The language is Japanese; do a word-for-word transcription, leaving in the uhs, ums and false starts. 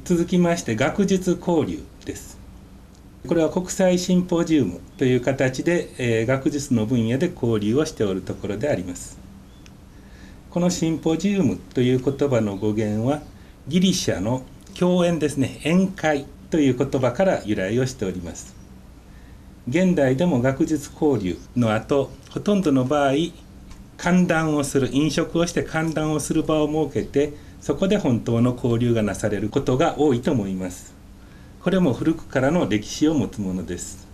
続きまして学術交流です。これは国際シンポジウムという形で、えー、学術の分野で交流をしておるところであります。このシンポジウムという言葉の語源はギリシャの共演ですね、宴会という言葉から由来をしております。現代でも学術交流の後、ほとんどの場合歓談をする、飲食をして歓談をする場を設けて、そこで本当の交流がなされることが多いと思います。これも古くからの歴史を持つものです。